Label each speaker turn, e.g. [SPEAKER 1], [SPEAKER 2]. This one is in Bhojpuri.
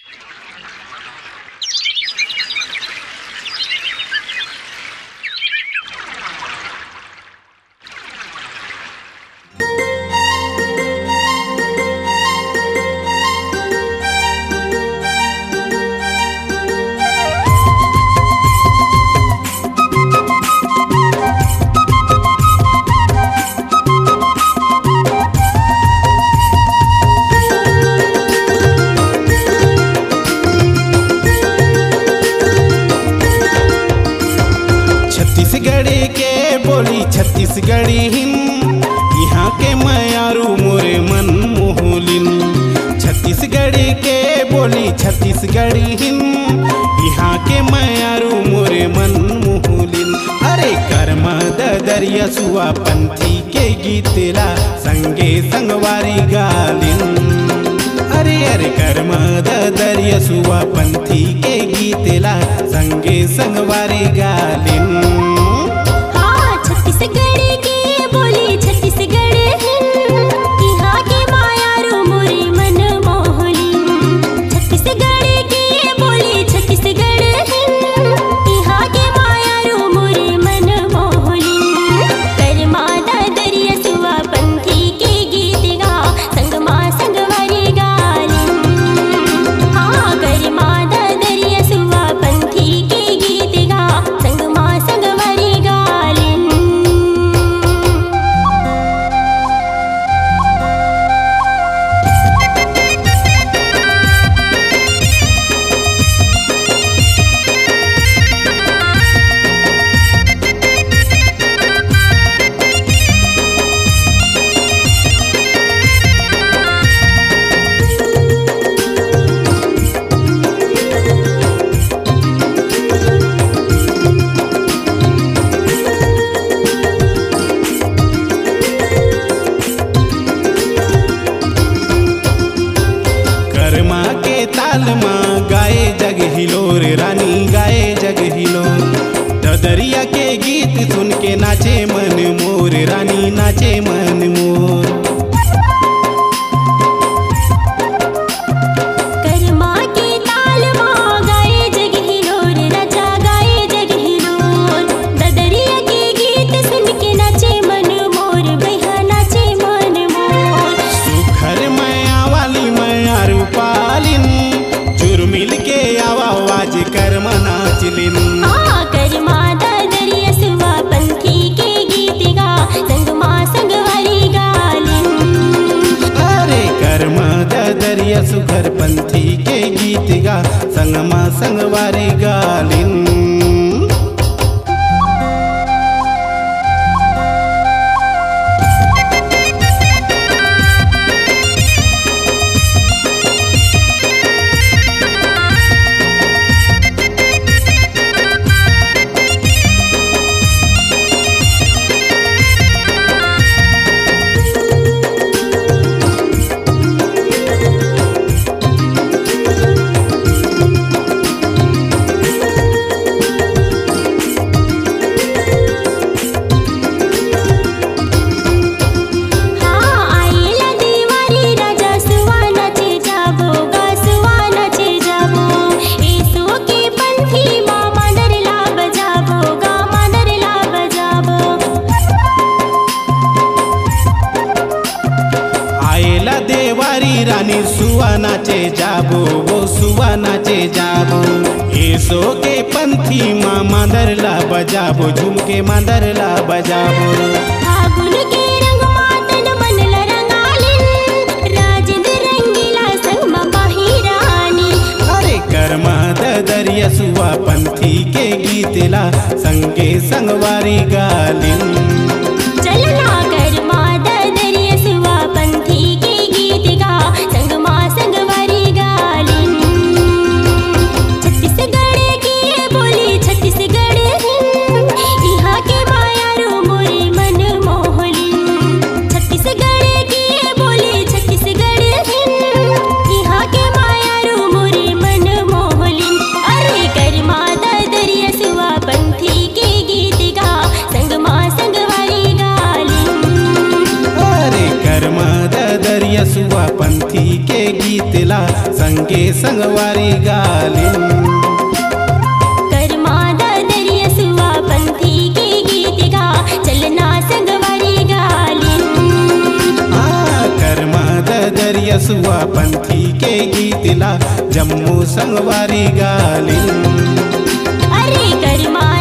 [SPEAKER 1] छत्तीसगढ़ी हिम यहाँ के मयारू मोरे मन मोहलिन। छत्तीसगढ़ी के बोली छत्तीसगढ़ी हिम यहाँ के मयारू मोरे मन मोहलिन। अरे कर्मा दरिया सुआ पंथी के गीतला संगे संगवारी गालिन। अरे अरे कर्मा दरिया सुआ पंथी के गीतला संगे संगवारी गालिन।
[SPEAKER 2] छत्तीसगढ़ की बोली छत्तीसगढ़ यहाँ के मायारू मोरे मन मोहलिन। छत्तीसगढ़ की बोली छत्तीसगढ़ यहाँ के मायारू मोरे मन मोहलिन। कर्मा दरिया सुआ पंथी के गीत गा संगमा संगवारी गालिन। हाँ कर्मा दरिया सुआ पंथी के गीत गा संगमा संगवारी गालिन।
[SPEAKER 1] कर्मा के ताल माँ गाए जग हिलोर रानी गाए जग हिलोर। दरिया के गीत सुन के नाचे मन मोर रानी नाचे मन मोर।
[SPEAKER 2] कर्मा के ताल माँ गाए जग हिलोर राजा गाए जग हिलोर। दरिया के गीत सुन के नाचे मन मोर भैया नाचे मन मोर।
[SPEAKER 1] सुखर मैया वाली मैया रूपालिन चुर मिल के आवाज कर्मा नाचलिन।
[SPEAKER 2] हाँ कर्मा दरिया सुआ पंथी के गीत गा संगमा संगवारी गालिन।
[SPEAKER 1] अरे कर्मा दरिया सुखर पंथी के गीत गा संगमा संगवारी गालिन। देवारी रानी सुआ नाचे जाबो वो सुआ नाचे जाबो। ऐसो के पंथी माँ मांदरला बजाबो झुमके मांदरला बजाबो।
[SPEAKER 2] फागुन के रंग मातन मन रंगालिन राजेंद्र रंगीला संग माही रानी।
[SPEAKER 1] अरे कर्मा दरिया सुआ पंथी के गीतला संगे संगवारी गालिन।
[SPEAKER 2] चलना कर्मा दरिया सुआ पंथी के गीत गा संगमा संगवारी गालिन। छत्तीसगढ़ की बोली छत्तीसगढ़ यहाँ के मायारू मोरे मन मोहलिन। छत्तीसगढ़ की बोली छत्तीसगढ़ यहाँ के मायारू मोरे मन मोहलिन। अरे कर्मा दरिया सुआ पंथी के गीत गा संगमा
[SPEAKER 1] संगे संगवारी गालिन।
[SPEAKER 2] कर्मा दरिया सुआ पंथी के गीत गा चलना संगवारी गालिन।
[SPEAKER 1] कर्मा दरिया सुआ पंथी के गीत ला जम्मू संगवारी गालिन।
[SPEAKER 2] अरे कर्मा